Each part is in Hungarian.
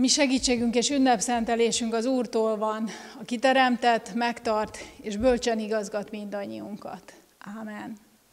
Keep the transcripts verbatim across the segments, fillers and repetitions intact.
mi segítségünk és ünnepszentelésünk az Úrtól van, aki teremtett, megtart és bölcsen igazgat mindannyiunkat. Ámen.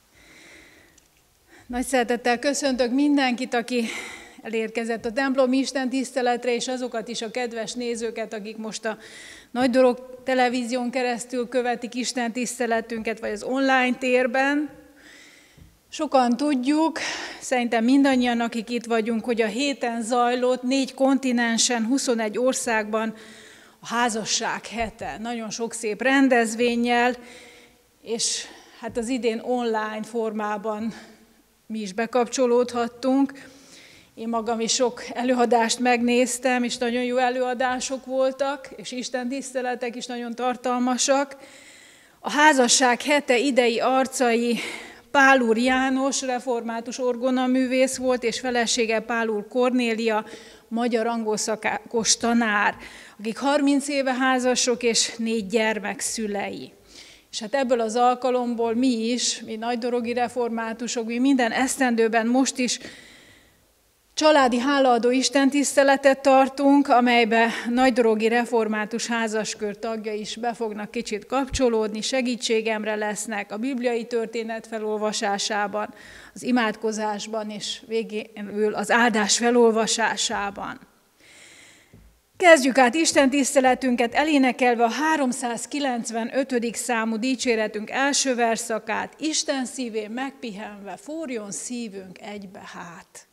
Nagy szeretettel köszöntök mindenkit, aki elérkezett a templomi istentiszteletre, és azokat is a kedves nézőket, akik most a Nagy Dolog televízión keresztül követik istentiszteletünket, vagy az online térben. Sokan tudjuk, szerintem mindannyian, akik itt vagyunk, hogy a héten zajlott négy kontinensen, huszonegy országban a házasság hete. Nagyon sok szép rendezvénnyel, és hát az idén online formában mi is bekapcsolódhattunk. Én magam is sok előadást megnéztem, és nagyon jó előadások voltak, és istentiszteletek is nagyon tartalmasak. A házasság hete idei arcai Pál úr János, református orgonaművész volt, és felesége Pál úr Kornélia, magyar angol szakos tanár, akik harminc éve házasok és négy gyermek szülei. És hát ebből az alkalomból mi is, mi nagydorogi reformátusok, mi minden esztendőben most is családi hálaadó istentiszteletet tartunk, amelybe nagydorogi református házaskör tagja is be fognak kicsit kapcsolódni, segítségemre lesznek a bibliai történet felolvasásában, az imádkozásban és végül az áldás felolvasásában. Kezdjük át istentiszteletünket elénekelve a háromszázkilencvenötödik számú dicséretünk első verszakát, Isten szívén megpihenve, fúrjon szívünk egybe hát.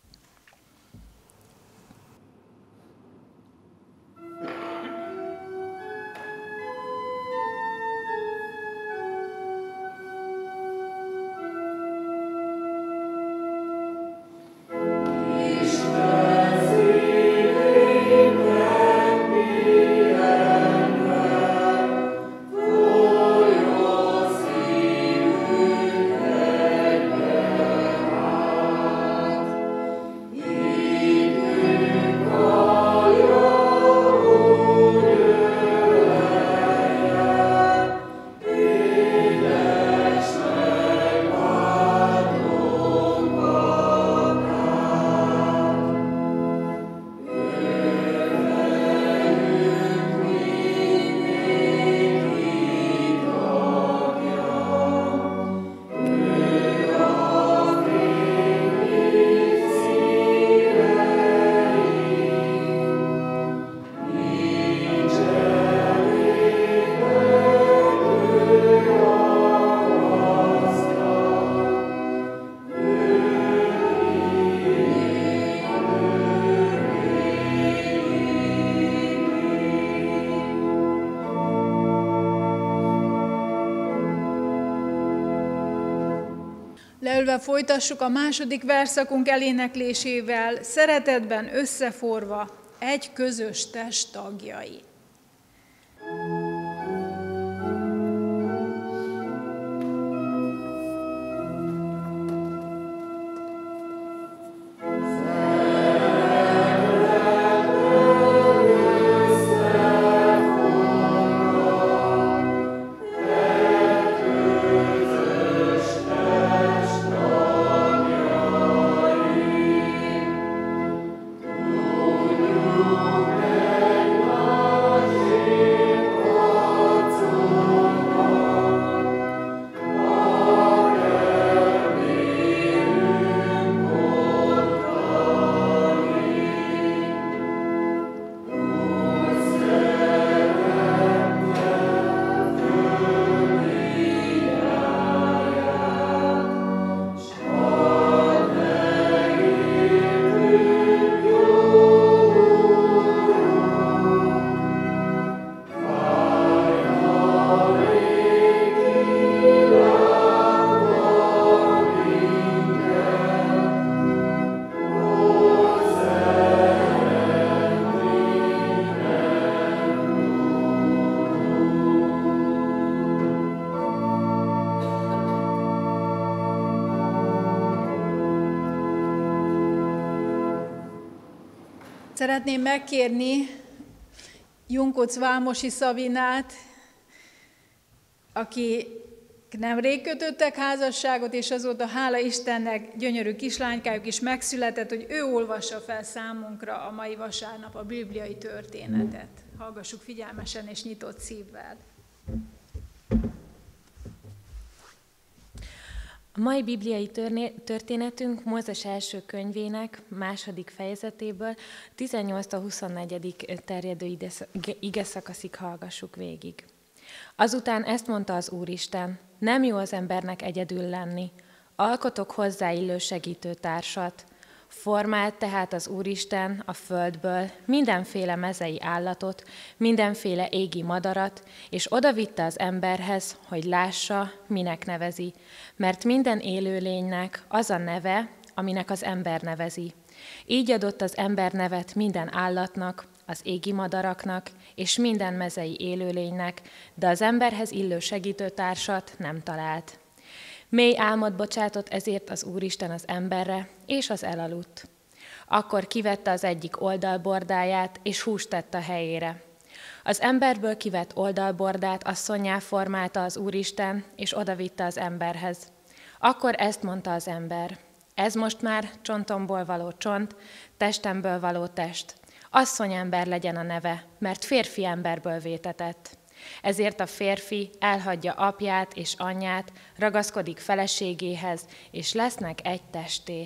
Leülve folytassuk a második verszakunk eléneklésével, szeretetben összeforva, egy közös test tagjai. Szeretném megkérni Junkoc Vámosi Szabinát, aki nemrég kötöttek házasságot, és azóta hála Istennek gyönyörű kislánykájuk is megszületett, hogy ő olvassa fel számunkra a mai vasárnap a bibliai történetet. Hallgassuk figyelmesen és nyitott szívvel. A mai bibliai történetünk Mózes első könyvének második fejezetéből tizennyolctól huszonnegyedik terjedő igeszakaszig hallgassuk végig. Azután ezt mondta az Úristen: nem jó az embernek egyedül lenni, alkotok hozzáillő segítőtársat. Formált tehát az Úristen a földből mindenféle mezei állatot, mindenféle égi madarat, és odavitte az emberhez, hogy lássa, minek nevezi, mert minden élőlénynek az a neve, aminek az ember nevezi. Így adott az ember nevet minden állatnak, az égi madaraknak és minden mezei élőlénynek, de az emberhez illő segítőtársat nem talált. Mély álmot bocsátott ezért az Úristen az emberre, és az elaludt. Akkor kivette az egyik oldalbordáját, és húst tett a helyére. Az emberből kivett oldalbordát asszonnyá formálta az Úristen, és odavitte az emberhez. Akkor ezt mondta az ember: ez most már csontomból való csont, testemből való test. Asszonyember legyen a neve, mert férfi emberből vétetett. Ezért a férfi elhagyja apját és anyját, ragaszkodik feleségéhez, és lesznek egy testé.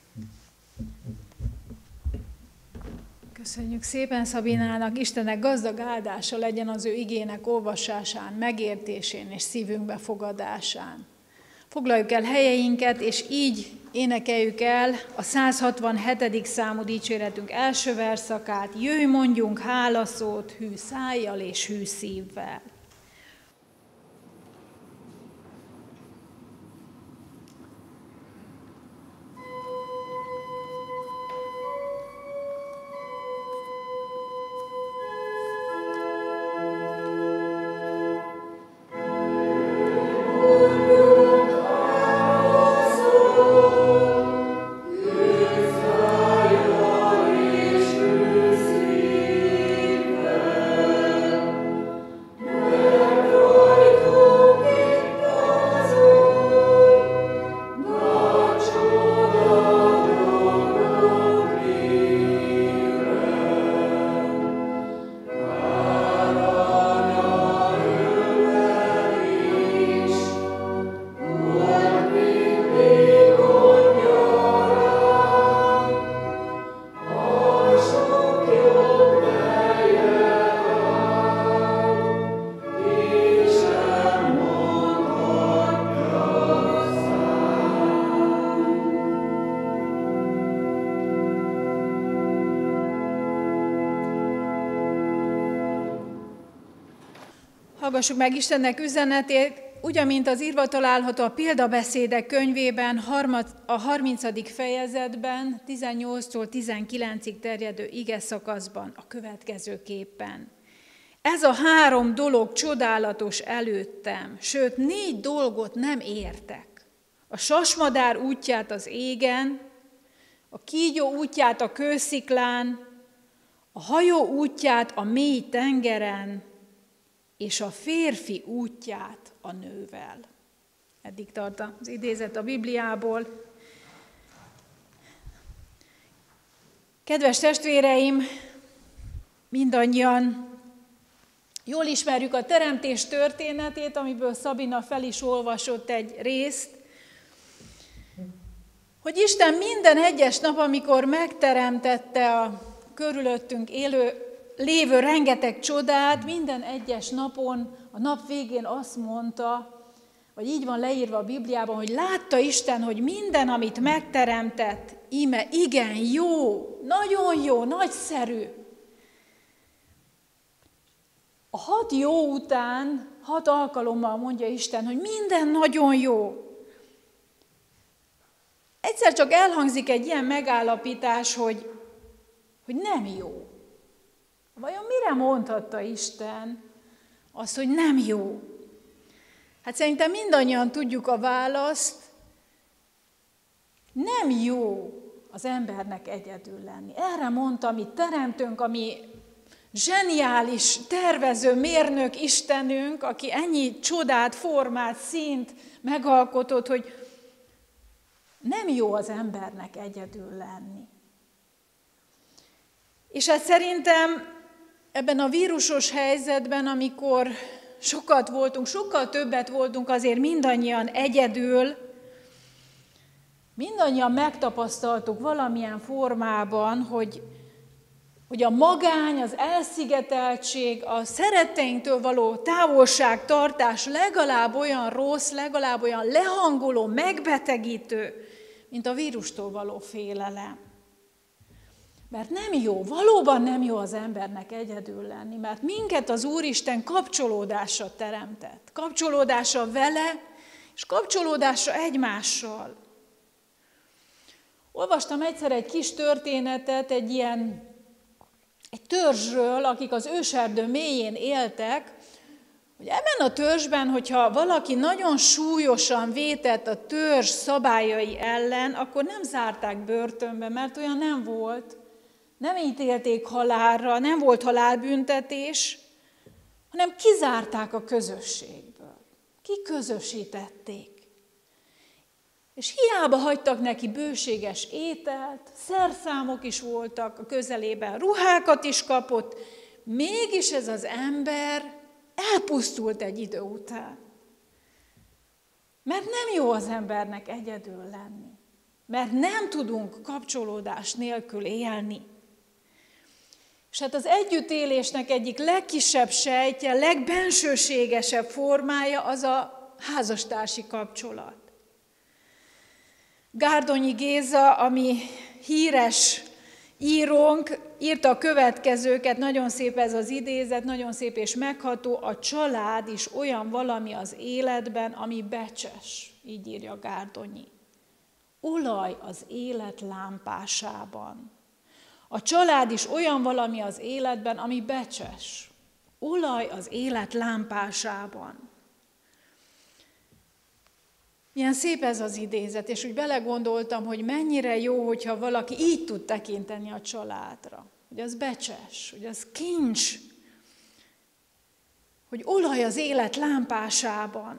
Köszönjük szépen Szabinának, Istennek gazdag áldása legyen az ő igének olvasásán, megértésén és szívünkbe fogadásán. Foglaljuk el helyeinket, és így énekeljük el a száz hatvanhetedik számú dicséretünk első verszakát. Jöjj, mondjunk hálaszót hű szájjal és hű szívvel. Hallgassuk meg Istennek üzenetét, ugyanint az írva található a példabeszédek könyvében, a harmincadik fejezetben, tizennyolctól tizenkilencig terjedő ige szakaszban a következőképpen. Ez a három dolog csodálatos előttem, sőt négy dolgot nem értek. A sasmadár útját az égen, a kígyó útját a kősziklán, a hajó útját a mély tengeren, és a férfi útját a nővel. Eddig tart az idézet a Bibliából. Kedves testvéreim, mindannyian jól ismerjük a teremtés történetét, amiből Szabina fel is olvasott egy részt, hogy Isten minden egyes nap, amikor megteremtette a körülöttünk élő lévő rengeteg csodát, minden egyes napon, a nap végén azt mondta, vagy így van leírva a Bibliában, hogy látta Isten, hogy minden, amit megteremtett, íme igen jó, nagyon jó, nagyszerű. A hat jó után, hat alkalommal mondja Isten, hogy minden nagyon jó. Egyszer csak elhangzik egy ilyen megállapítás, hogy, hogy nem jó. Vajon mire mondhatta Isten azt, hogy nem jó? Hát szerintem mindannyian tudjuk a választ, nem jó az embernek egyedül lenni. Erre mondta, ami teremtünk, ami zseniális, tervező mérnök Istenünk, aki ennyi csodát, formát, színt megalkotott, hogy nem jó az embernek egyedül lenni. És hát szerintem ebben a vírusos helyzetben, amikor sokat voltunk, sokkal többet voltunk azért mindannyian egyedül, mindannyian megtapasztaltuk valamilyen formában, hogy, hogy a magány, az elszigeteltség, a szeretteinktől való távolságtartás legalább olyan rossz, legalább olyan lehangoló, megbetegítő, mint a vírustól való félelem. Mert nem jó, valóban nem jó az embernek egyedül lenni, mert minket az Úristen kapcsolódásra teremtett. Kapcsolódásra vele, és kapcsolódásra egymással. Olvastam egyszer egy kis történetet, egy ilyen egy törzsről, akik az őserdő mélyén éltek, hogy ebben a törzsben, hogyha valaki nagyon súlyosan vétett a törzs szabályai ellen, akkor nem zárták börtönbe, mert olyan nem volt. Nem ítélték halálra, nem volt halálbüntetés, hanem kizárták a közösségből. Kiközösítették. És hiába hagytak neki bőséges ételt, szerszámok is voltak a közelében, ruhákat is kapott, mégis ez az ember elpusztult egy idő után. Mert nem jó az embernek egyedül lenni, mert nem tudunk kapcsolódás nélkül élni. És hát az együttélésnek egyik legkisebb sejtje, legbensőségesebb formája az a házastársi kapcsolat. Gárdonyi Géza, ami híres írónk, írta a következőket, nagyon szép ez az idézet, nagyon szép és megható, a család is olyan valami az életben, ami becses, így írja Gárdonyi. Olaj az élet lámpásában. A család is olyan valami az életben, ami becses. Olaj az élet lámpásában. Milyen szép ez az idézet, és úgy belegondoltam, hogy mennyire jó, hogyha valaki így tud tekinteni a családra. Hogy az becses, hogy az kincs, hogy olaj az élet lámpásában.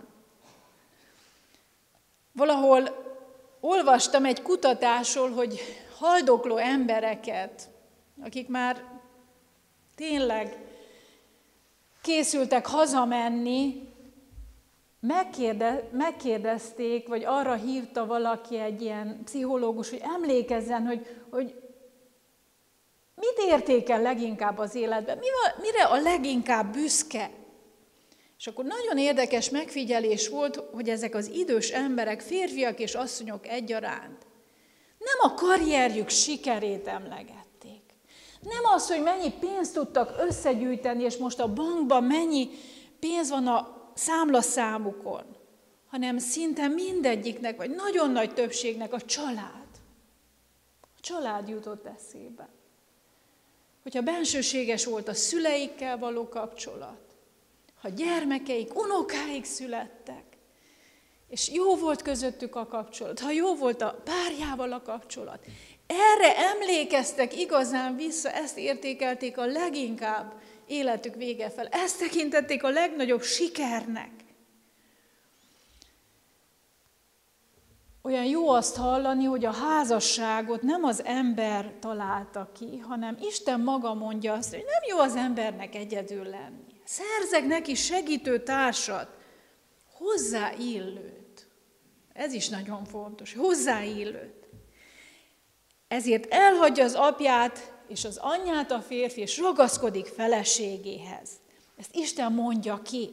Valahol olvastam egy kutatásról, hogy haldokló embereket, akik már tényleg készültek hazamenni, megkérde, megkérdezték, vagy arra hívta valaki egy ilyen pszichológus, hogy emlékezzen, hogy, hogy mit értékel leginkább az életben, mire a leginkább büszke. És akkor nagyon érdekes megfigyelés volt, hogy ezek az idős emberek, férfiak és asszonyok egyaránt, nem a karrierjük sikerét emlegették. Nem az, hogy mennyi pénzt tudtak összegyűjteni, és most a bankban mennyi pénz van a számlaszámukon, hanem szinte mindegyiknek, vagy nagyon nagy többségnek a család. A család jutott eszébe. Hogyha bensőséges volt a szüleikkel való kapcsolat, ha gyermekeik, unokáik születtek, és jó volt közöttük a kapcsolat, ha jó volt a párjával a kapcsolat, erre emlékeztek igazán vissza, ezt értékelték a leginkább életük vége fel. Ezt tekintették a legnagyobb sikernek. Olyan jó azt hallani, hogy a házasságot nem az ember találta ki, hanem Isten maga mondja azt, hogy nem jó az embernek egyedül lenni. Szerzek neki segítő társat, hozzáillőt. Ez is nagyon fontos, hozzáillőt. Ezért elhagyja az apját és az anyját a férfi, és ragaszkodik feleségéhez. Ezt Isten mondja ki.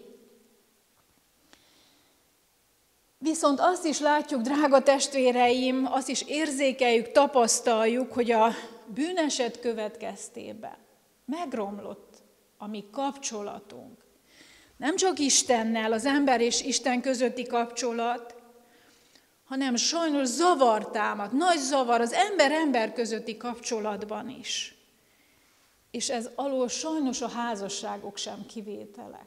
Viszont azt is látjuk, drága testvéreim, azt is érzékeljük, tapasztaljuk, hogy a bűneset következtében megromlott a mi kapcsolatunk. Nem csak Istennel, az ember és Isten közötti kapcsolat, hanem sajnos zavar támad, nagy zavar az ember-ember közötti kapcsolatban is. És ez alól sajnos a házasságok sem kivételek.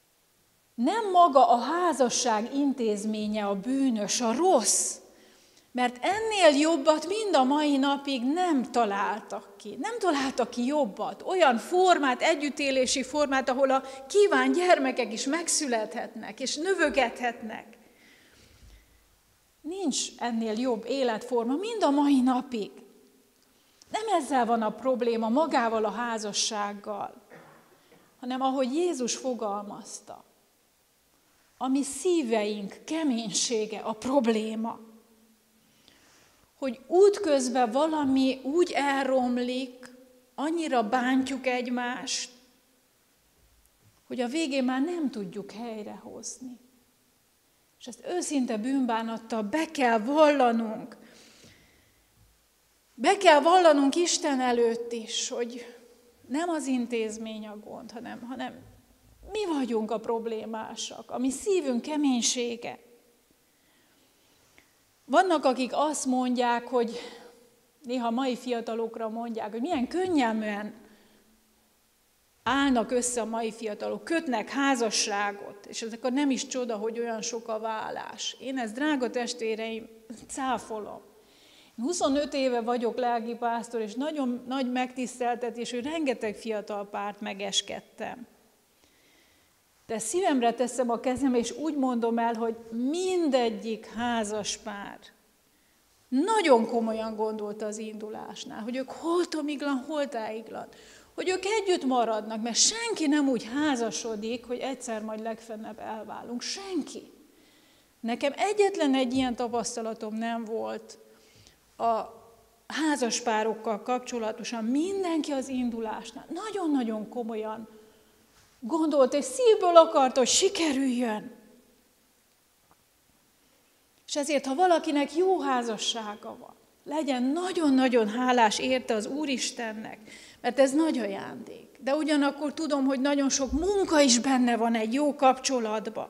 Nem maga a házasság intézménye a bűnös, a rossz, Mert ennél jobbat mind a mai napig nem találtak ki. Nem találtak ki jobbat, olyan formát, együttélési formát, ahol a kívánt gyermekek is megszülethetnek és növögethetnek. Nincs ennél jobb életforma mind a mai napig. Nem ezzel van a probléma, magával a házassággal, hanem ahogy Jézus fogalmazta. A mi szíveink keménysége a probléma. Hogy útközben valami úgy elromlik, annyira bántjuk egymást, hogy a végén már nem tudjuk helyrehozni. És ezt őszinte bűnbánattal be kell vallanunk. Be kell vallanunk Isten előtt is, hogy nem az intézmény a gond, hanem, hanem mi vagyunk a problémásak, a mi szívünk keménysége. Vannak, akik azt mondják, hogy néha mai fiatalokra mondják, hogy milyen könnyelműen állnak össze a mai fiatalok, kötnek házasságot, és ez akkor nem is csoda, hogy olyan sok a válás. Én ezt, drága testvéreim, cáfolom. Én huszonöt éve vagyok lelkipásztor, és nagyon nagy megtiszteltetés, hogy rengeteg fiatal párt megeskedtem. De szívemre teszem a kezem, és úgy mondom el, hogy mindegyik házas pár nagyon komolyan gondolta az indulásnál, hogy ők holtomiglan, holtáiglan, hogy ők együtt maradnak, mert senki nem úgy házasodik, hogy egyszer majd legfennebb elválunk. Senki. Nekem egyetlen egy ilyen tapasztalatom nem volt a házaspárokkal kapcsolatosan. Mindenki az indulásnál nagyon-nagyon komolyan gondolt, és szívből akarta, hogy sikerüljön. És ezért, ha valakinek jó házassága van, legyen nagyon-nagyon hálás érte az Úristennek, mert ez nagy ajándék. De ugyanakkor tudom, hogy nagyon sok munka is benne van egy jó kapcsolatban.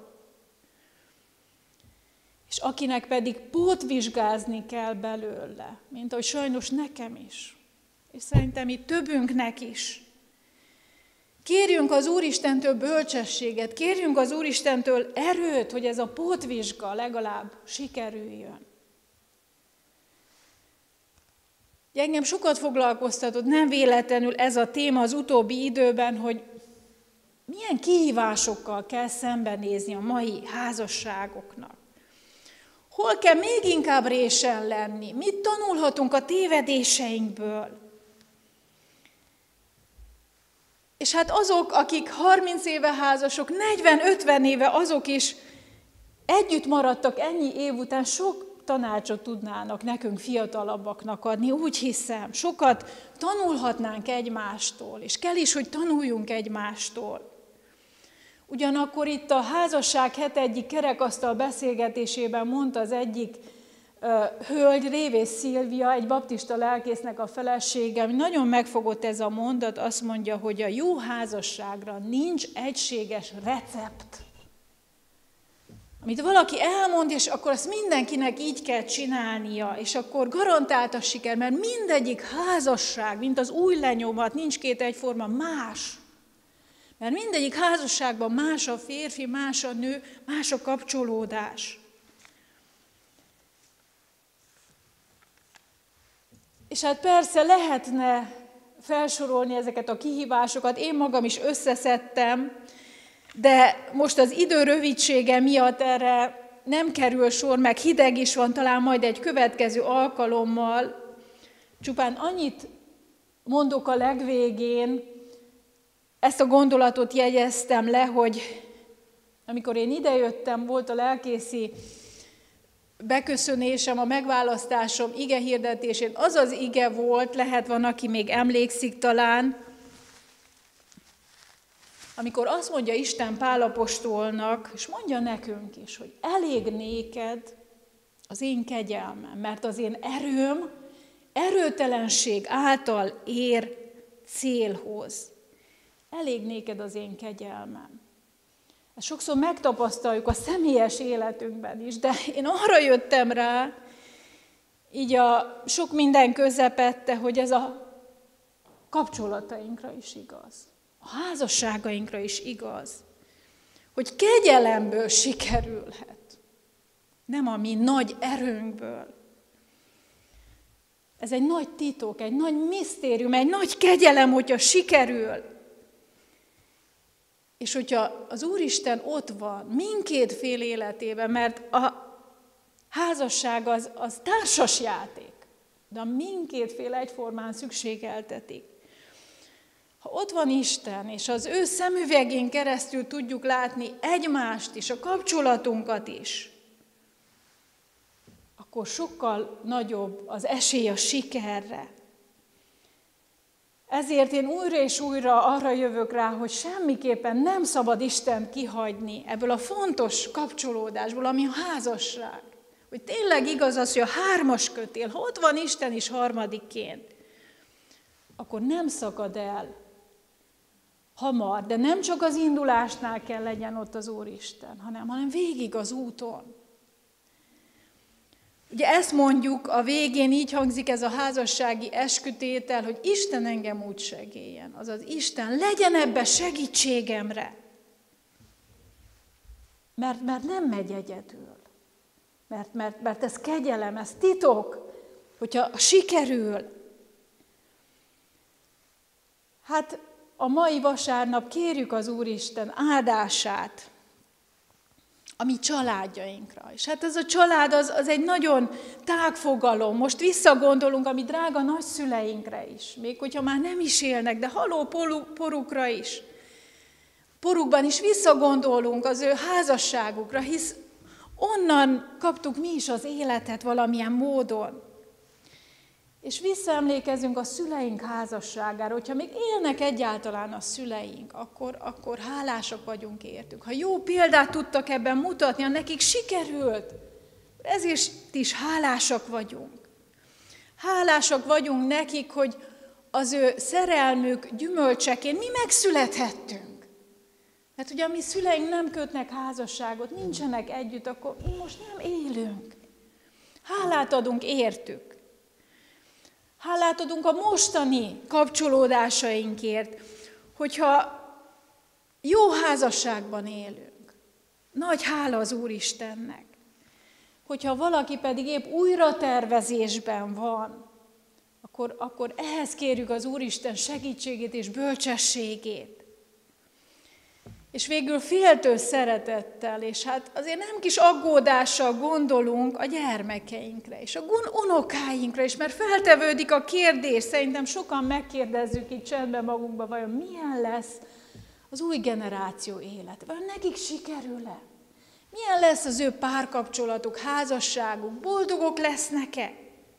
És akinek pedig pótvizsgázni kell belőle, mint ahogy sajnos nekem is, és szerintem itt többünknek is. Kérjünk az Úristentől bölcsességet, kérjünk az Úristentől erőt, hogy ez a pótvizsga legalább sikerüljön. Engem sokat foglalkoztatott, nem véletlenül ez a téma az utóbbi időben, hogy milyen kihívásokkal kell szembenézni a mai házasságoknak. Hol kell még inkább résen lenni? Mit tanulhatunk a tévedéseinkből? És hát azok, akik harminc éve házasok, negyven-ötven éve, azok is együtt maradtak ennyi év után, sok tanácsot tudnának nekünk fiatalabbaknak adni, úgy hiszem. Sokat tanulhatnánk egymástól, és kell is, hogy tanuljunk egymástól. Ugyanakkor itt a házasság hete egyik kerekasztal beszélgetésében mondta az egyik uh, hölgy, Révész Szilvia, egy baptista lelkésznek a felesége, ami nagyon megfogott ez a mondat, azt mondja, hogy a jó házasságra nincs egységes recept. Amit valaki elmond, és akkor azt mindenkinek így kell csinálnia, és akkor garantált a siker, mert mindegyik házasság, mint az új lenyomat, nincs két egyforma, más. Mert mindegyik házasságban más a férfi, más a nő, más a kapcsolódás. És hát persze lehetne felsorolni ezeket a kihívásokat, én magam is összeszedtem, de most az idő rövidsége miatt erre nem kerül sor, meg hideg is van, talán majd egy következő alkalommal. Csupán annyit mondok a legvégén, ezt a gondolatot jegyeztem le, hogy amikor én idejöttem, volt a lelkészi beköszönésem, a megválasztásom ige hirdetésén, az az ige volt, lehet van, aki még emlékszik talán, amikor azt mondja Isten Pál apostolnak, és mondja nekünk is, hogy elég néked az én kegyelmem, mert az én erőm erőtelenség által ér célhoz. Elég néked az én kegyelmem. Ezt sokszor megtapasztaljuk a személyes életünkben is, de én arra jöttem rá, így a sok minden közepette, hogy ez a kapcsolatainkra is igaz. A házasságainkra is igaz, hogy kegyelemből sikerülhet, nem a mi nagy erőnkből. Ez egy nagy titok, egy nagy misztérium, egy nagy kegyelem, hogyha sikerül. És hogyha az Úristen ott van mindkét fél életében, mert a házasság az, az társas játék, de mindkét fél egyformán szükségeltetik. Ha ott van Isten, és az ő szemüvegén keresztül tudjuk látni egymást is, a kapcsolatunkat is, akkor sokkal nagyobb az esély a sikerre. Ezért én újra és újra arra jövök rá, hogy semmiképpen nem szabad Istent kihagyni ebből a fontos kapcsolódásból, ami a házasság. Hogy tényleg igaz az, hogy a hármas kötél, ha ott van Isten is harmadikként, akkor nem szakad el hamar, de nem csak az indulásnál kell legyen ott az Úristen, hanem, hanem végig az úton. Ugye ezt mondjuk a végén, így hangzik ez a házassági eskütétel, hogy Isten engem úgy segéljen. Azaz Isten legyen ebbe segítségemre. Mert, mert nem megy egyedül. Mert, mert, mert ez kegyelem, ez titok, hogyha sikerül. Hát a mai vasárnap kérjük az Úristen áldását a mi családjainkra. És hát ez a család az, az egy nagyon tág fogalom. Most visszagondolunk a mi drága nagyszüleinkre is, még hogyha már nem is élnek, de haló porukra is. Porukban is visszagondolunk az ő házasságukra, hisz onnan kaptuk mi is az életet valamilyen módon. És visszaemlékezünk a szüleink házasságára, hogyha még élnek egyáltalán a szüleink, akkor, akkor hálásak vagyunk értük. Ha jó példát tudtak ebben mutatni, ha nekik sikerült, ezért is hálásak vagyunk. Hálásak vagyunk nekik, hogy az ő szerelmük gyümölcseként mi megszülethettünk. Mert ugye a mi szüleink nem kötnek házasságot, nincsenek együtt, akkor mi most nem élünk. Hálát adunk értük. Hálát adunk a mostani kapcsolódásainkért, hogyha jó házasságban élünk. Nagy hála az Úristennek. Hogyha valaki pedig épp újra tervezésben van, akkor, akkor ehhez kérjük az Úristen segítségét és bölcsességét. És végül féltő szeretettel, és hát azért nem kis aggódással gondolunk a gyermekeinkre, és a unokáinkra is, mert feltevődik a kérdés, szerintem sokan megkérdezzük itt csendben magunkba, vajon milyen lesz az új generáció élete, vajon nekik sikerül-e? Milyen lesz az ő párkapcsolatuk, házasságuk, boldogok lesznek-e?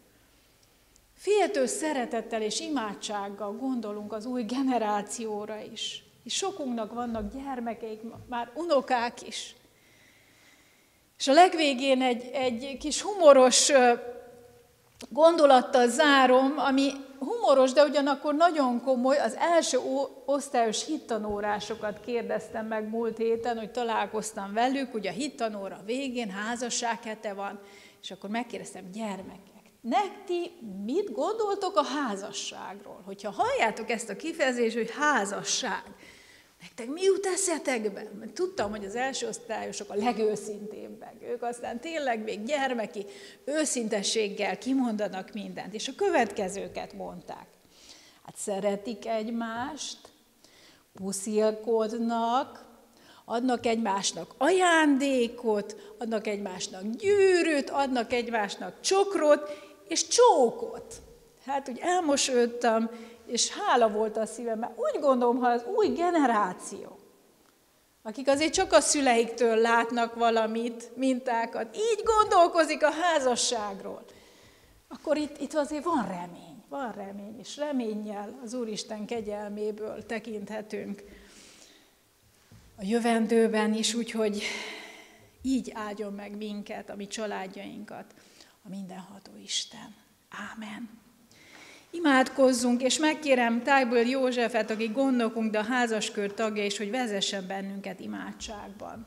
Féltő szeretettel és imádsággal gondolunk az új generációra is. És sokunknak vannak gyermekeik, már unokák is. És a legvégén egy, egy kis humoros gondolattal zárom, ami humoros, de ugyanakkor nagyon komoly. Az első osztályos hittanórásokat kérdeztem meg múlt héten, hogy találkoztam velük, ugye a hittanóra végén házassághete van, és akkor megkérdeztem, gyermekek, nekti mit gondoltok a házasságról? Hogyha halljátok ezt a kifejezést, hogy házasság, nektek mi jut eszetekbe? Mert tudtam, hogy az első osztályosok a legőszintébbek. Ők aztán tényleg még gyermeki őszintességgel kimondanak mindent. És a következőket mondták. Hát szeretik egymást, puszilkodnak, adnak egymásnak ajándékot, adnak egymásnak gyűrűt, adnak egymásnak csokrot és csókot. Hát úgy elmosődtem, és hála volt a szívem, mert úgy gondolom, ha az új generáció, akik azért csak a szüleiktől látnak valamit, mintákat, így gondolkozik a házasságról, akkor itt, itt azért van remény, van remény, és reménnyel az Úristen kegyelméből tekinthetünk a jövendőben is, úgyhogy így áldjon meg minket, a mi családjainkat, a mindenható Isten. Ámen. Imádkozzunk, és megkérem Tájből Józsefet, aki gondnokunk, de a házaskör tagja is, hogy vezessen bennünket imádságban.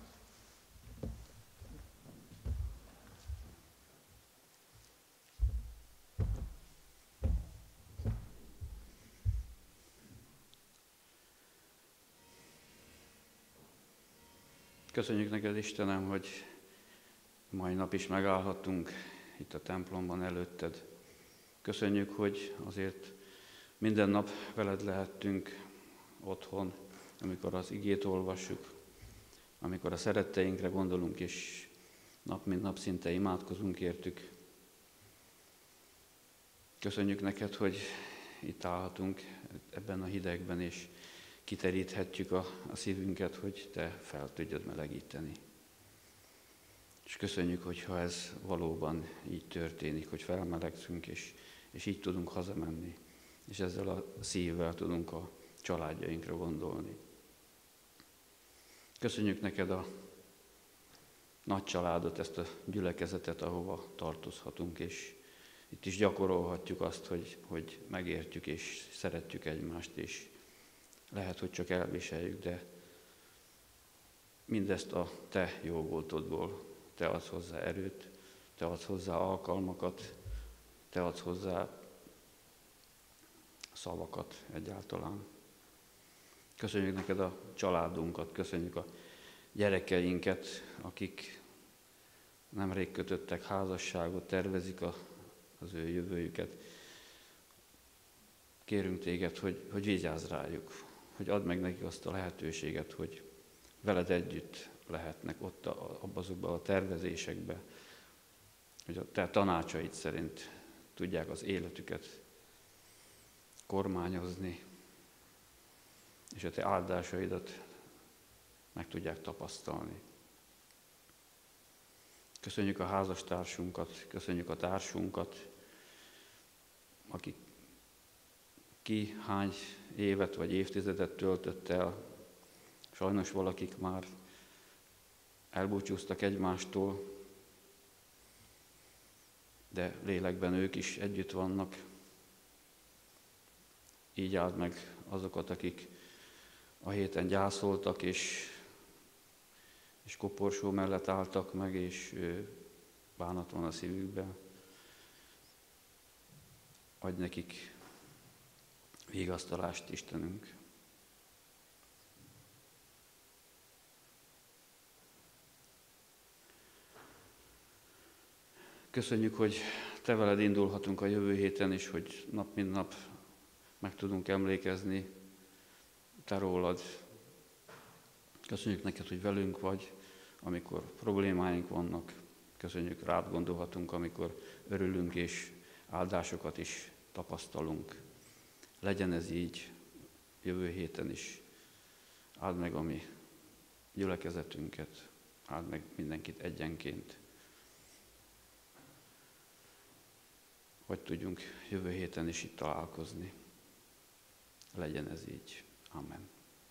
Köszönjük neked, Istenem, hogy mai nap is megállhattunk itt a templomban előtted. Köszönjük, hogy azért minden nap veled lehettünk otthon, amikor az igét olvassuk, amikor a szeretteinkre gondolunk, és nap mint nap szinte imádkozunk értük. Köszönjük neked, hogy itt állhatunk ebben a hidegben, és kiteríthetjük a, a szívünket, hogy te fel tudjad melegíteni. És köszönjük, hogyha ez valóban így történik, hogy felmelegszünk, és, és így tudunk hazamenni, és ezzel a szívvel tudunk a családjainkra gondolni. Köszönjük neked a nagy családot, ezt a gyülekezetet, ahova tartozhatunk, és itt is gyakorolhatjuk azt, hogy, hogy megértjük és szeretjük egymást, és lehet, hogy csak elviseljük, de mindezt a te jó voltodból, te adsz hozzá erőt, te adsz hozzá alkalmakat, te adsz hozzá szavakat egyáltalán. Köszönjük neked a családunkat, köszönjük a gyerekeinket, akik nemrég kötöttek házasságot, tervezik a, az ő jövőjüket. Kérünk téged, hogy, hogy vigyázz rájuk, hogy add meg nekik azt a lehetőséget, hogy veled együtt lehetnek ott azokban a tervezésekben, hogy a te tanácsaid szerint tudják az életüket kormányozni, és a te áldásaidat meg tudják tapasztalni. Köszönjük a házastársunkat, köszönjük a társunkat, aki ki hány évet vagy évtizedet töltött el. Sajnos valakik már elbúcsúztak egymástól, de lélekben ők is együtt vannak. Így áld meg azokat, akik a héten gyászoltak, és, és koporsó mellett álltak meg, és bánat van a szívükben. Adj nekik vigasztalást, Istenünk. Köszönjük, hogy te veled indulhatunk a jövő héten is, hogy nap mint nap meg tudunk emlékezni te rólad. Köszönjük neked, hogy velünk vagy, amikor problémáink vannak. Köszönjük, rád gondolhatunk, amikor örülünk és áldásokat is tapasztalunk. Legyen ez így jövő héten is. Áld meg a mi gyülekezetünket, áld meg mindenkit egyenként, hogy tudjunk jövő héten is itt találkozni. Legyen ez így. Amen.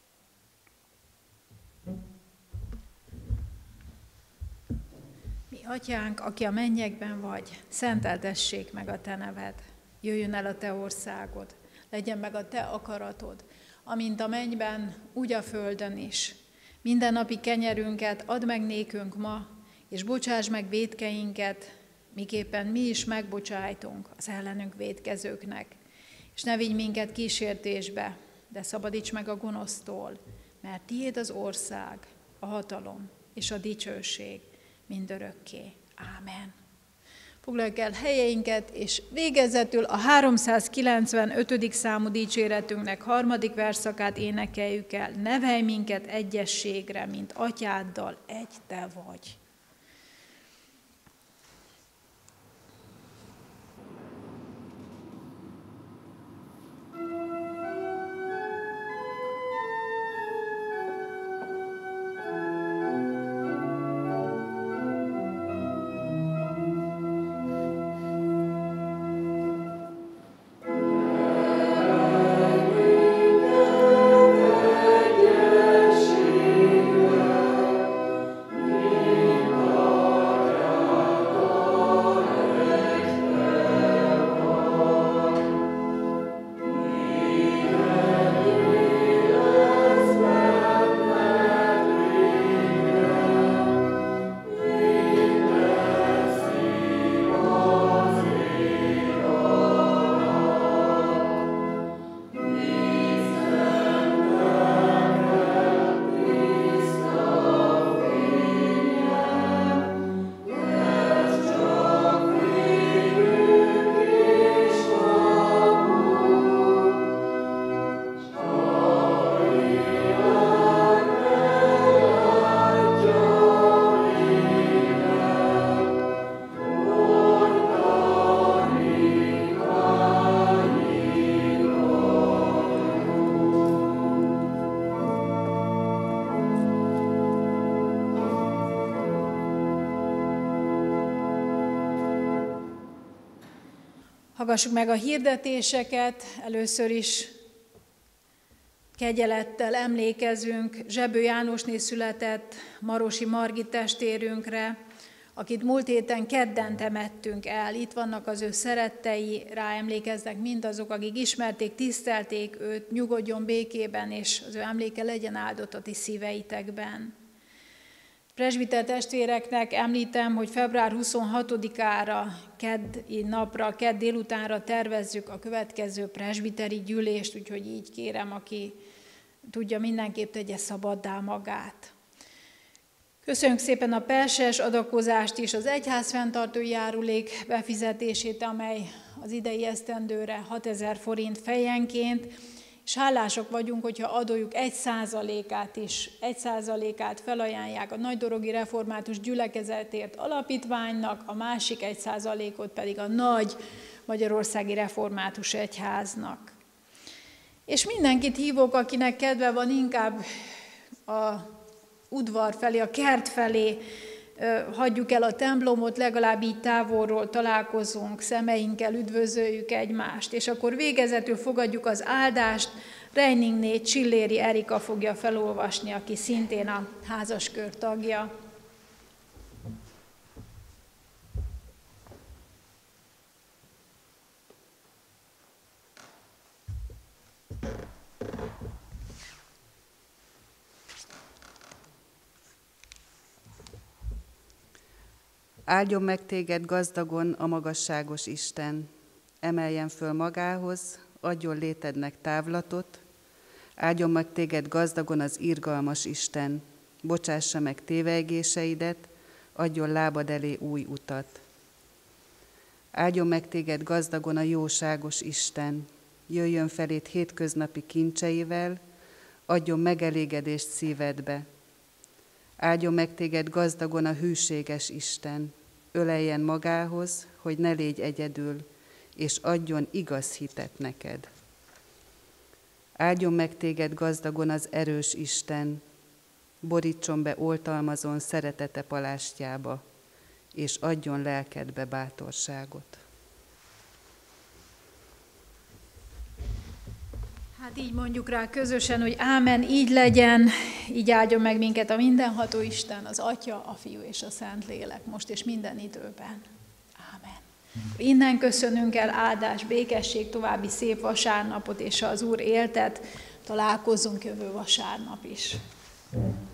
Mi atyánk, aki a mennyekben vagy, szenteltessék meg a te neved. Jöjjön el a te országod, legyen meg a te akaratod, amint a mennyben, úgy a földön is. Minden napi kenyerünket add meg nékünk ma, és bocsáss meg vétkeinket, miképpen mi is megbocsájtunk az ellenünk vétkezőknek. És ne vigy minket kísértésbe, de szabadíts meg a gonosztól, mert tiéd az ország, a hatalom és a dicsőség mindörökké. Ámen. Foglaljuk el helyeinket, és végezetül a háromszázkilencvenötödik számú dicséretünknek harmadik verszakát énekeljük el. Nevelj minket egyességre, mint atyáddal egy te vagy. Yeah. Hallgassuk meg a hirdetéseket. Először is kegyelettel emlékezünk Zsebő Jánosné született Marosi Margit testvérünkre, akit múlt héten kedden temettünk el. Itt vannak az ő szerettei, ráemlékeznek mindazok, akik ismerték, tisztelték őt, nyugodjon békében, és az ő emléke legyen áldott a ti szíveitekben. Presbiter testvéreknek említem, hogy február huszonhatodikára, keddi napra, kedd délutánra tervezzük a következő presbiteri gyűlést, úgyhogy így kérem, aki tudja, mindenképp tegye szabaddá magát. Köszönjük szépen a perses adakozást is, az egyház fenntartó járulék befizetését, amely az idei esztendőre hatezer forint fejenként, és hálások vagyunk, hogyha adójuk egy százalékát is, egy százalékát felajánlják a Nagydorogi Református Gyülekezetért Alapítványnak, a másik egy százalékot pedig a Nagy Magyarországi Református Egyháznak. És mindenkit hívok, akinek kedve van, inkább a udvar felé, a kert felé hagyjuk el a templomot, legalább így távolról találkozunk, szemeinkkel üdvözöljük egymást, és akkor végezetül fogadjuk az áldást. Reiningné Csilléri Erika fogja felolvasni, aki szintén a házaskör tagja. Áldjon meg téged gazdagon a magasságos Isten, emeljen föl magához, adjon létednek távlatot, áldjon meg téged gazdagon az irgalmas Isten, bocsássa meg tévegéseidet, adjon lábad elé új utat. Áldjon meg téged gazdagon a jóságos Isten, jöjjön felét hétköznapi kincseivel, adjon megelégedést szívedbe. Áldjon meg téged gazdagon a hűséges Isten, öleljen magához, hogy ne légy egyedül, és adjon igaz hitet neked. Áldjon meg téged gazdagon az erős Isten, borítson be oltalmazon szeretete palástjába, és adjon lelkedbe bátorságot. Hát így mondjuk rá közösen, hogy ámen, így legyen, így áldjon meg minket a mindenható Isten, az Atya, a Fiú és a Szentlélek, most és minden időben. Ámen. Innen köszönünk el áldás, békesség, további szép vasárnapot, és ha az Úr éltet, találkozzunk jövő vasárnap is.